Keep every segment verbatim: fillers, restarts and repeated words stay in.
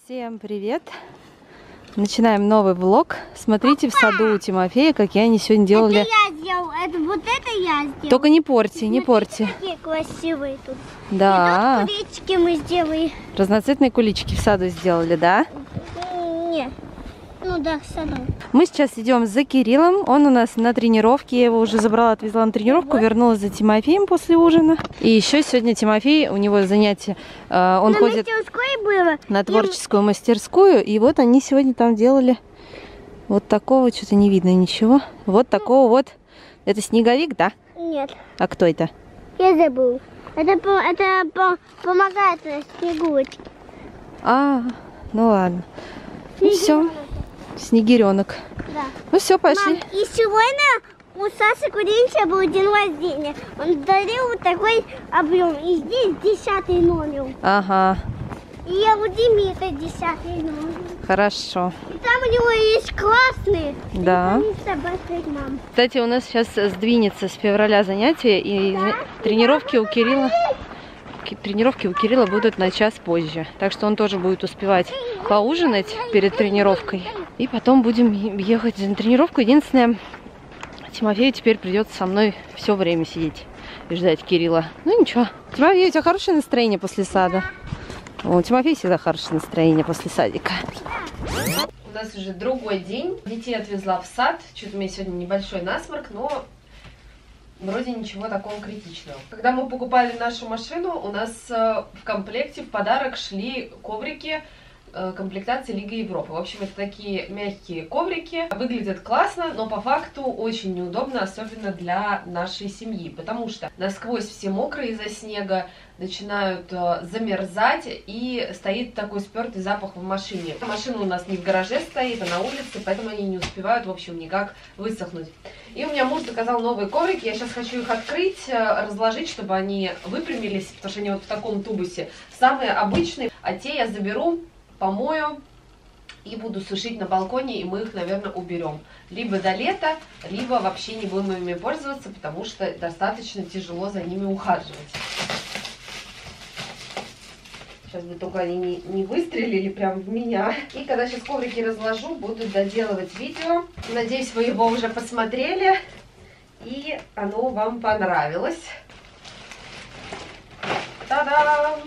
Всем привет! Начинаем новый влог. Смотрите в саду у Тимофея, какие они сегодня делали. Это я сделал, это вот это я сделал. Только не порти, не порти. Какие красивые тут. Да. И тут куличики мы сделали. Разноцветные куличики в саду сделали, да? Нет. Ну да, в саду. Мы сейчас идем за Кириллом. Он у нас на тренировке. Я его уже забрала, отвезла на тренировку, вот. Вернулась за Тимофеем после ужина. И еще сегодня Тимофей, у него занятие. Э, он на ходит было. на творческую и... мастерскую. И вот они сегодня там делали вот такого, что-то не видно ничего. Вот такого вот. Это снеговик, да? Нет. А кто это? Я забыл. Это, это помогает на снегурочке. А, ну ладно. Ну все. Снегиренок. Да. Ну все, пошли. Мам, и сегодня у Саши Куринча был день рождения. Он дарил вот такой объем. И здесь десятый номер. Ага. И я у Димита десятый номер. Хорошо. И там у него есть классные. Да. Мам. Кстати, у нас сейчас сдвинется с февраля занятия, и да? тренировки у Кирилла... Тренировки у Кирилла будут на час позже. Так что он тоже будет успевать поужинать перед тренировкой. И потом будем ехать на тренировку. Единственное, Тимофею теперь придется со мной все время сидеть и ждать Кирилла. Ну ничего. Тимофей, у тебя хорошее настроение после сада? У Тимофея всегда хорошее настроение после садика. У нас уже другой день. Детей отвезла в сад. Что-то у меня сегодня небольшой насморк, но... вроде ничего такого критичного. Когда мы покупали нашу машину, у нас э, в комплекте в подарок шли коврики э, комплектации Лига Европы. В общем, это такие мягкие коврики. Выглядят классно, но по факту очень неудобно, особенно для нашей семьи, потому что насквозь все мокрые из-за снега, начинают э, замерзать, и стоит такой спертый запах в машине. Машина у нас не в гараже стоит, а на улице, поэтому они не успевают, в общем, никак высохнуть. И у меня муж заказал новые коврики. Я сейчас хочу их открыть, э, разложить, чтобы они выпрямились, потому что они вот в таком тубусе. Самые обычные, а те я заберу, помою и буду сушить на балконе, и мы их, наверное, уберем. Либо до лета, либо вообще не будем ими пользоваться, потому что достаточно тяжело за ними ухаживать. Сейчас бы только они не, не выстрелили прям в меня. И когда сейчас коврики разложу, буду доделывать видео. Надеюсь, вы его уже посмотрели, и оно вам понравилось. Та-дам!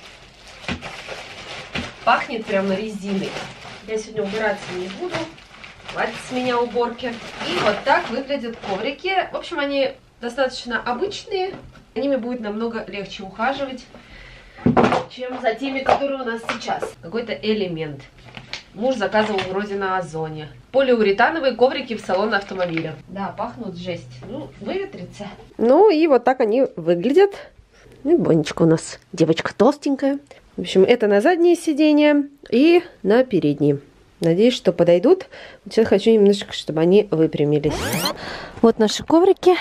Пахнет прямо резиной. Я сегодня убираться не буду. Хватит с меня уборки. И вот так выглядят коврики. В общем, они достаточно обычные. За ними будет намного легче ухаживать, чем за теми, которые у нас сейчас. Какой-то элемент. Муж заказывал вроде на Озоне. Полиуретановые коврики в салон автомобиля. Да, пахнут жесть. Ну, выветрится. Ну и вот так они выглядят. Ну, Бонечка у нас девочка толстенькая. В общем, это на заднее сиденье и на передние. Надеюсь, что подойдут. Сейчас хочу немножко, чтобы они выпрямились. Вот наши коврики.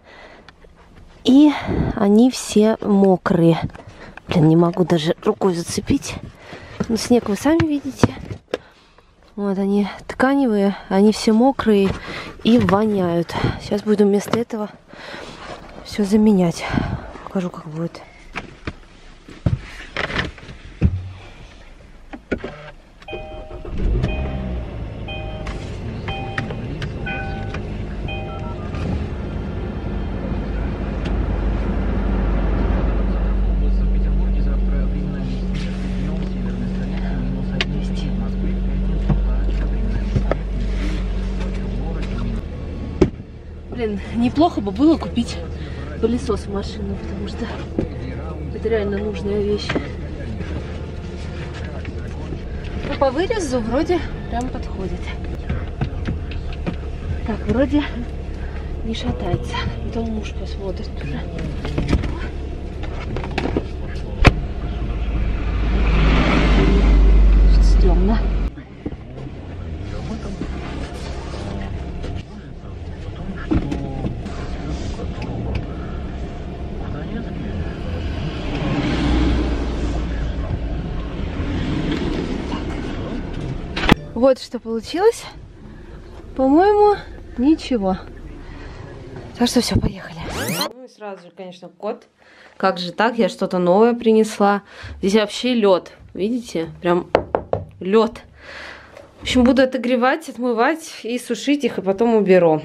И они все мокрые. Блин, не могу даже рукой зацепить. Но снег вы сами видите. Вот они тканевые, они все мокрые и воняют. Сейчас буду вместо этого все заменять. Покажу, как будет. Блин, неплохо бы было купить пылесос в машину, потому что это реально нужная вещь. Но по вырезу вроде прям подходит. Так, вроде не шатается. Потом муж посмотрит уже. Стрёмно. Вот что получилось. По-моему, ничего. Так что все, поехали. Ну и сразу же, конечно, кот. Как же так? Я что-то новое принесла. Здесь вообще лед. Видите? Прям лед. В общем, буду отогревать, отмывать и сушить их, и потом уберу.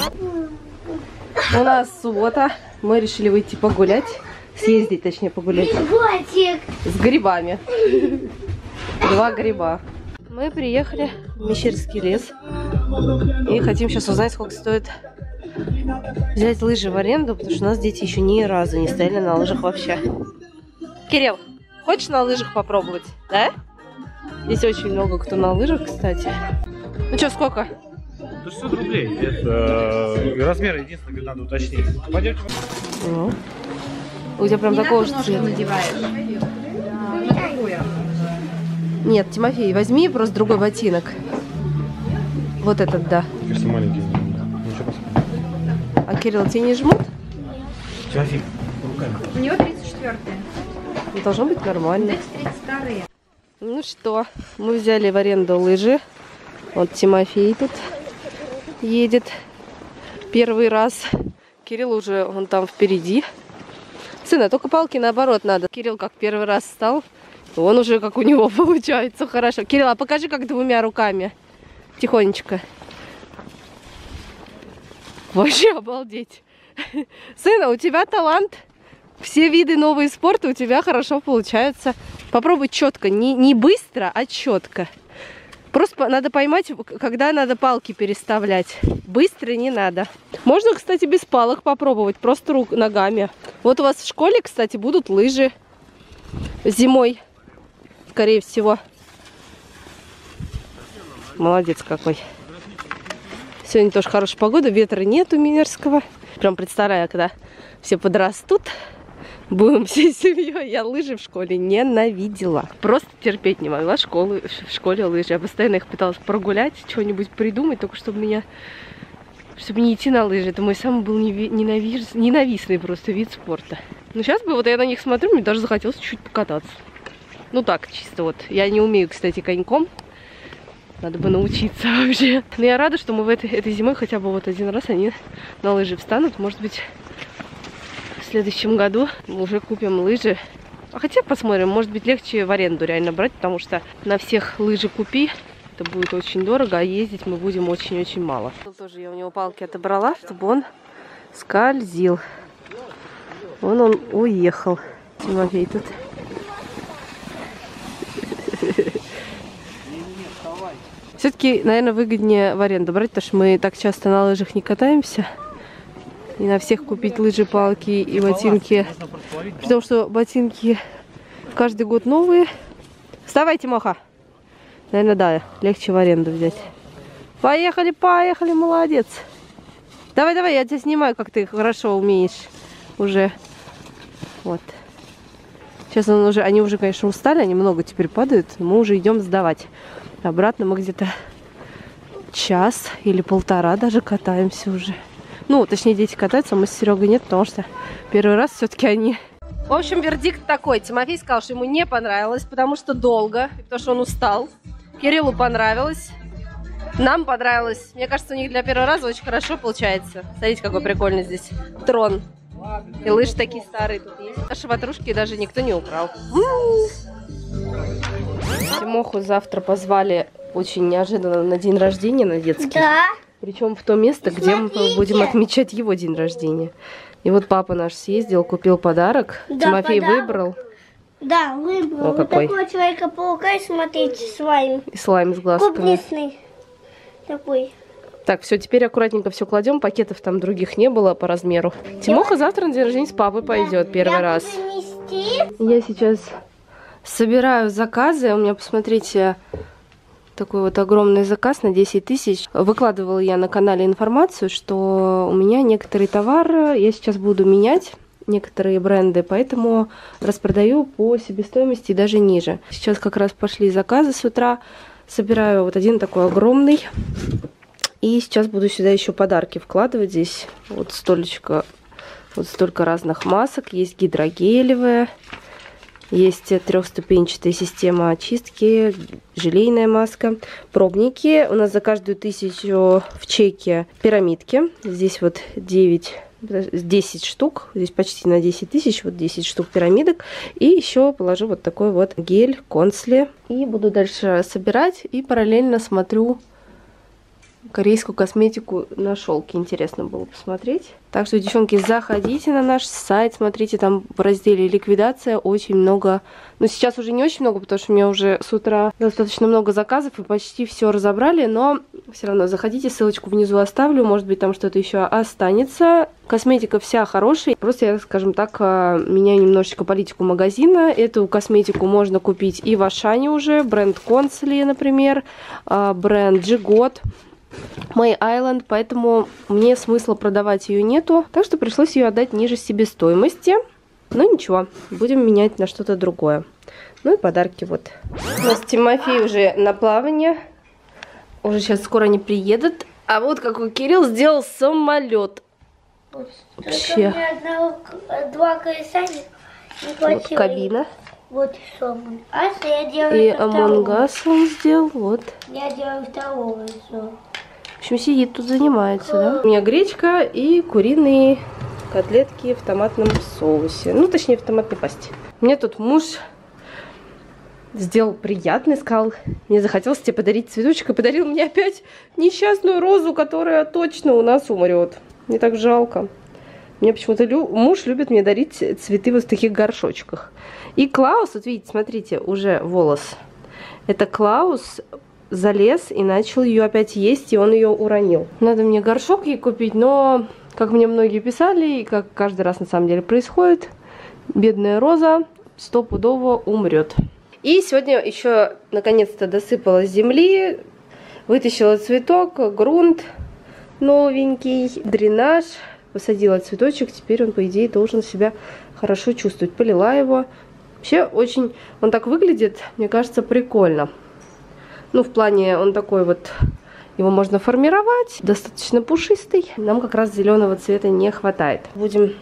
У нас суббота. Мы решили выйти погулять. Съездить, точнее, погулять. С грибами. Два гриба. Мы приехали в Мещерский лес. И хотим сейчас узнать, сколько стоит взять лыжи в аренду, потому что у нас дети еще ни разу не стояли на лыжах вообще. Кирилл, хочешь на лыжах попробовать? Да? Здесь очень много кто на лыжах, кстати. Ну что, сколько? шестьсот рублей. Это размер единственное, надо уточнить. Пойдемте. Ну. У тебя прям такого же цвета. Нет, Тимофей, возьми просто другой ботинок. Вот этот, да. Кажется, маленький. Ничего посмотрим. А Кирилл, тебе не жмут? Тимофей, руками. У него тридцать четвёртые. Должно быть нормально. тридцать вторые. Ну что, мы взяли в аренду лыжи. Вот Тимофей тут едет первый раз. Кирилл уже вон там впереди. Сына, только палки наоборот надо. Кирилл как первый раз стал, он уже как у него получается хорошо. Кирилл, а покажи, как двумя руками. Тихонечко. Вообще обалдеть. Сына, у тебя талант. Все виды новые спорта у тебя хорошо получаются. Попробуй четко. Не, не быстро, а четко. Просто надо поймать, когда надо палки переставлять. Быстро не надо. Можно, кстати, без палок попробовать. Просто рук, ногами. Вот у вас в школе, кстати, будут лыжи. Зимой. Скорее всего. Молодец какой. Сегодня тоже хорошая погода. Ветра нет у Минерского. Прям представляю, когда все подрастут. Будем всей семьей. Я лыжи в школе ненавидела. Просто терпеть не могла школы, в школе лыжи. Я постоянно их пыталась прогулять, что-нибудь придумать, только чтобы меня, чтобы не идти на лыжи. Это мой самый был ненавис, ненавистный просто вид спорта. Но сейчас бы вот я на них смотрю, мне даже захотелось чуть покататься. Ну так, чисто вот. Я не умею, кстати, коньком. Надо бы научиться вообще. Но я рада, что мы в этой, этой зимой хотя бы вот один раз они на лыжи встанут. Может быть, в следующем году мы уже купим лыжи. А хотя посмотрим, может быть, легче в аренду реально брать, потому что на всех лыжи купи, это будет очень дорого, а ездить мы будем очень-очень мало. Тоже я у него палки отобрала, чтобы он скользил. Вон он уехал. Тимофей тут. Все-таки, наверное, выгоднее в аренду брать, потому что мы так часто на лыжах не катаемся. И на всех купить лыжи, палки и ботинки. Потому что ботинки каждый год новые. Вставай, Тимоха. Наверное, да, легче в аренду взять. Поехали, поехали, молодец. Давай, давай, я тебя снимаю, как ты хорошо умеешь уже. Вот. Сейчас он уже, они уже, конечно, устали, они много теперь падают. Мы уже идем сдавать. Обратно мы где-то час или полтора даже катаемся уже. Ну, точнее, дети катаются, а мы с Серегой нет, потому что первый раз все-таки они... В общем, вердикт такой. Тимофей сказал, что ему не понравилось, потому что долго, потому что он устал. Кириллу понравилось. Нам понравилось. Мне кажется, у них для первого раза очень хорошо получается. Смотрите, какой прикольный здесь трон. И лыжи такие старые тут есть. Наши ватрушки даже никто не украл. Тимоху завтра позвали очень неожиданно на день рождения, на детский. Да. Причем в то место, где мы будем отмечать его день рождения. И вот папа наш съездил, купил подарок. Да, Тимофей подарок. выбрал. Да, выбрал. О, вот какой. такого Человека-паука, смотрите, слайм. И слайм с глазками. Клубничный такой. Так, все, теперь аккуратненько все кладем. Пакетов там других не было по размеру. Тимоха завтра на день рождения с папой пойдет первый Я раз. буду нести. Я сейчас собираю заказы. У меня, посмотрите, такой вот огромный заказ на десять тысяч. Выкладывала я на канале информацию, что у меня некоторые товары я сейчас буду менять, некоторые бренды, поэтому распродаю по себестоимости даже ниже. Сейчас как раз пошли заказы с утра. Собираю вот один такой огромный. И сейчас буду сюда еще подарки вкладывать. Здесь вот столечко, вот столько разных масок. Есть гидрогелевая. Есть трехступенчатая система очистки, желейная маска, пробники. У нас за каждую тысячу в чеке пирамидки. Здесь вот девять десять штук, здесь почти на десять тысяч, вот десять штук пирамидок. И еще положу вот такой вот гель Консли. И буду дальше собирать и параллельно смотрю корейскую косметику на шелке. Интересно было посмотреть. Так что, девчонки, заходите на наш сайт, смотрите, там в разделе ликвидация очень много. Но сейчас уже не очень много, потому что у меня уже с утра достаточно много заказов и почти все разобрали. Но все равно заходите, ссылочку внизу оставлю. Может быть, там что-то еще останется. Косметика вся хорошая. Просто я, скажем так, меняю немножечко политику магазина. Эту косметику можно купить и в Ашане уже. Бренд Консли, например. Бренд Джигот. Мэй Айленд, поэтому мне смысла продавать ее нету. Так что пришлось ее отдать ниже себестоимости. Но ничего, будем менять на что-то другое. Ну и подарки вот. У нас Тимофей уже на плавание. Уже сейчас скоро они приедут. А вот какой Кирилл сделал самолет. Вот, вообще. У меня одного, два колеса не хватило. Вот кабина. Вот что. А я делаю и Among Us он сделал. Вот. Я делаю второго еще. В общем, сидит тут, занимается, да? У меня гречка и куриные котлетки в томатном соусе. Ну, точнее, в томатной пасте. Мне тут муж сделал приятный, сказал, мне захотелось тебе подарить цветочек, и подарил мне опять несчастную розу, которая точно у нас умрет. Мне так жалко. Мне почему-то лю... муж любит мне дарить цветы вот в таких горшочках. И Клаус, вот видите, смотрите, уже волос. Это Клаус залез и начал ее опять есть, и он ее уронил. Надо мне горшок ей купить, но, как мне многие писали, и как каждый раз на самом деле происходит, бедная роза стопудово умрет. И сегодня еще наконец-то досыпала земли, вытащила цветок, грунт новенький, дренаж, посадила цветочек, теперь он, по идее, должен себя хорошо чувствовать. Полила его. Вообще очень, он так выглядит, мне кажется, прикольно. Ну, в плане, он такой вот, его можно формировать, достаточно пушистый. Нам как раз зеленого цвета не хватает. Будем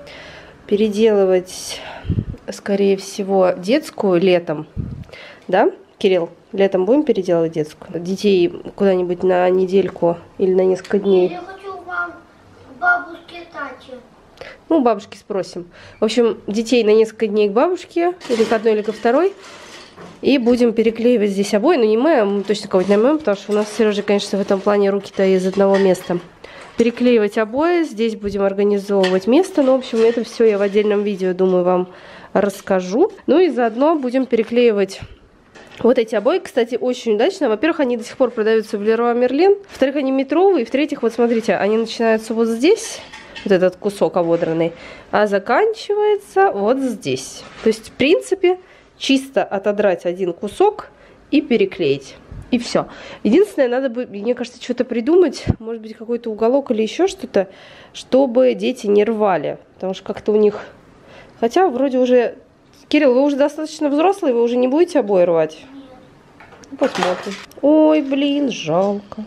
переделывать, скорее всего, детскую летом. Да, Кирилл? Летом будем переделывать детскую? Детей куда-нибудь на недельку или на несколько дней? Я хочу вам бабушке тачи. Ну, у бабушки спросим. В общем, детей на несколько дней к бабушке, или к одной, или ко второй. И будем переклеивать здесь обои. Но не мы, а мы точно кого-нибудь наймем, потому что у нас с Сережей, конечно, в этом плане руки-то из одного места. Переклеивать обои. Здесь будем организовывать место. Ну, в общем, это все я в отдельном видео, думаю, вам расскажу. Ну и заодно будем переклеивать вот эти обои. Кстати, очень удачно. Во-первых, они до сих пор продаются в Леруа Мерлен. Во-вторых, они метровые. И в-третьих, вот смотрите, они начинаются вот здесь. Вот этот кусок ободранный. А заканчивается вот здесь. То есть, в принципе, чисто отодрать один кусок и переклеить. И все. Единственное, надо бы, мне кажется, что-то придумать. Может быть, какой-то уголок или еще что-то, чтобы дети не рвали. Потому что как-то у них... Хотя вроде уже... Кирилл, вы уже достаточно взрослый, вы уже не будете обои рвать? Нет. Посмотрим. Ой, блин, жалко.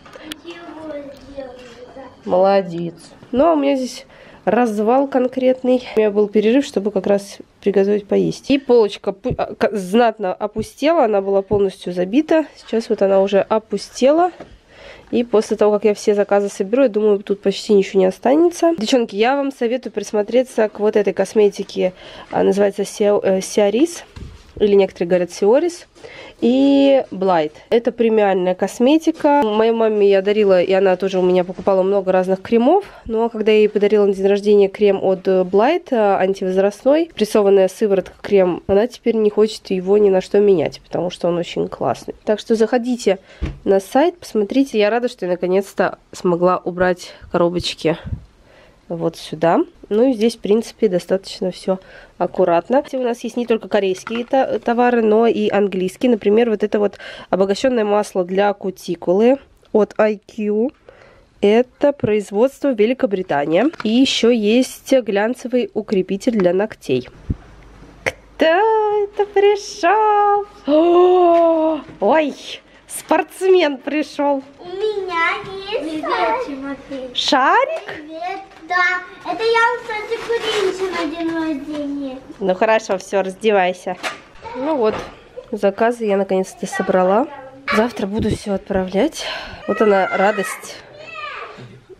Молодец. Ну, а у меня здесь развал конкретный. У меня был перерыв, чтобы как раз приготовить поесть. И полочка знатно опустела, она была полностью забита. Сейчас вот она уже опустела. И после того, как я все заказы соберу, я думаю, тут почти ничего не останется. Девчонки, я вам советую присмотреться к вот этой косметике. Она называется Сиарис. Или некоторые говорят Сиорис. И Блайт. Это премиальная косметика. Моей маме я дарила, и она тоже у меня покупала много разных кремов. Но когда я ей подарила на день рождения крем от Блайт, антивозрастной, прессованная сыворотка крем, она теперь не хочет его ни на что менять, потому что он очень классный. Так что заходите на сайт, посмотрите. Я рада, что я наконец-то смогла убрать коробочки вот сюда. Ну и здесь, в принципе, достаточно все аккуратно. У нас есть не только корейские товары, но и английские. Например, вот это вот обогащенное масло для кутикулы от ай кью. Это производство Великобритания. И еще есть глянцевый укрепитель для ногтей. Кто это пришел? О, ой, спортсмен пришел. У меня есть шарик. Шарик? Привет, да. Это я, кстати, Гринча на день рождения. Ну хорошо, все, раздевайся. Ну вот, заказы я наконец-то собрала. Завтра буду все отправлять. Вот она, радость.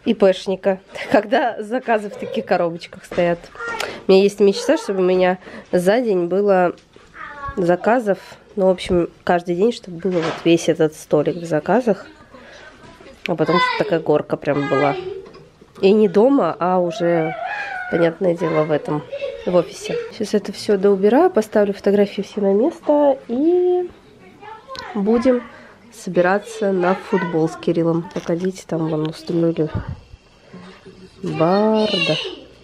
ИПшника, когда заказы в таких коробочках стоят. У меня есть мечта, чтобы у меня за день было заказов, ну, в общем, каждый день, чтобы было вот весь этот столик в заказах, а потом чтобы такая горка прям была. И не дома, а уже, понятное дело, в этом, в офисе. Сейчас это все доубираю, поставлю фотографии все на место и будем собираться на футбол с Кириллом. Походите, там вам устроили барда.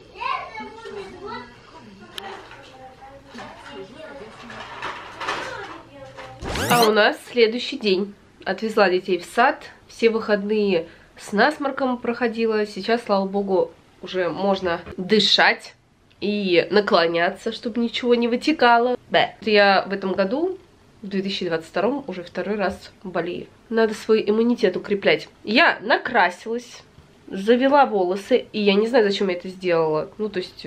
А у нас следующий день. Отвезла детей в сад. Все выходные с насморком проходила. Сейчас, слава богу, уже можно дышать и наклоняться, чтобы ничего не вытекало. Бэ. Я в этом году, в две тысячи двадцать втором, уже второй раз болею. Надо свой иммунитет укреплять. Я накрасилась, завела волосы, и я не знаю, зачем я это сделала. Ну, то есть,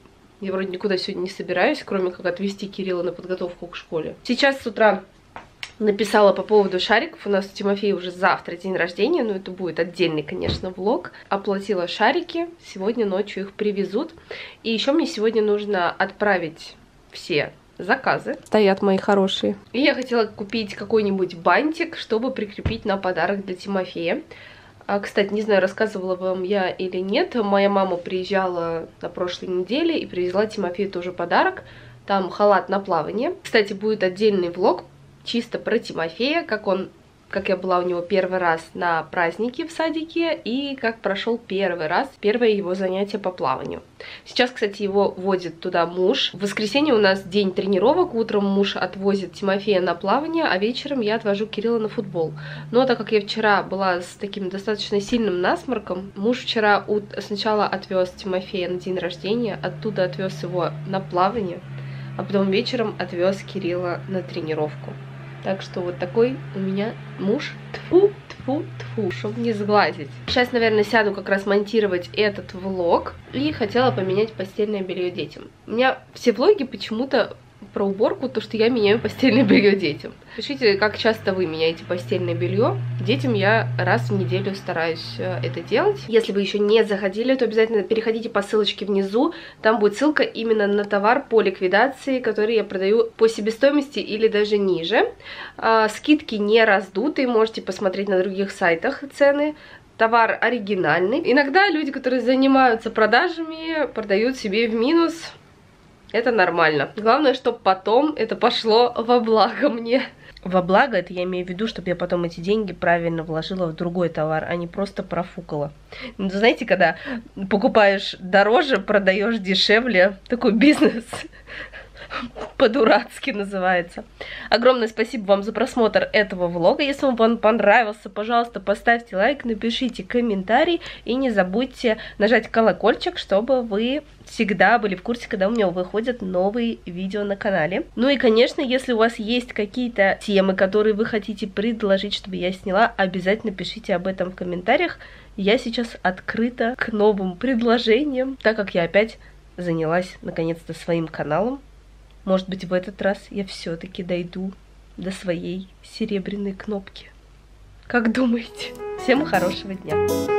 я вроде никуда сегодня не собираюсь, кроме как отвезти Кирилла на подготовку к школе. Сейчас с утра написала по поводу шариков. У нас у Тимофея уже завтра день рождения, но это будет отдельный, конечно, влог. Оплатила шарики, сегодня ночью их привезут. И еще мне сегодня нужно отправить все заказы. Стоят мои хорошие. И я хотела купить какой-нибудь бантик, чтобы прикрепить на подарок для Тимофея. А, кстати, не знаю, рассказывала вам я или нет. Моя мама приезжала на прошлой неделе и привезла Тимофею тоже подарок. Там халат на плавание. Кстати, будет отдельный влог чисто про Тимофея, как он, как я была у него первый раз на празднике в садике и как прошел первый раз, первое его занятие по плаванию. Сейчас, кстати, его водит туда муж. В воскресенье у нас день тренировок, утром муж отвозит Тимофея на плавание, а вечером я отвожу Кирилла на футбол. Но так как я вчера была с таким достаточно сильным насморком, муж вчера сначала отвез Тимофея на день рождения, оттуда отвез его на плавание, а потом вечером отвез Кирилла на тренировку. Так что вот такой у меня муж. Тьфу, тьфу, тьфу, чтобы не сглазить. Сейчас, наверное, сяду как раз монтировать этот влог. И хотела поменять постельное белье детям. У меня все влоги почему-то про уборку, то, что я меняю постельное белье детям. Пишите, как часто вы меняете постельное белье. Детям я раз в неделю стараюсь это делать. Если вы еще не заходили, то обязательно переходите по ссылочке внизу. Там будет ссылка именно на товар по ликвидации, который я продаю по себестоимости или даже ниже. А, скидки не раздутые, можете посмотреть на других сайтах цены. Товар оригинальный. Иногда люди, которые занимаются продажами, продают себе в минус. Это нормально. Главное, чтобы потом это пошло во благо мне. Во благо, это я имею в виду, чтобы я потом эти деньги правильно вложила в другой товар, а не просто профукала. Ну, знаете, когда покупаешь дороже, продаешь дешевле, такой бизнес по-дурацки называется. Огромное спасибо вам за просмотр этого влога. Если вам он понравился, пожалуйста, поставьте лайк, напишите комментарий и не забудьте нажать колокольчик, чтобы вы всегда были в курсе, когда у меня выходят новые видео на канале. Ну и, конечно, если у вас есть какие-то темы, которые вы хотите предложить, чтобы я сняла, обязательно пишите об этом в комментариях. Я сейчас открыта к новым предложениям, так как я опять занялась наконец-то своим каналом. Может быть, в этот раз я все-таки дойду до своей серебряной кнопки. Как думаете? Всем хорошего дня!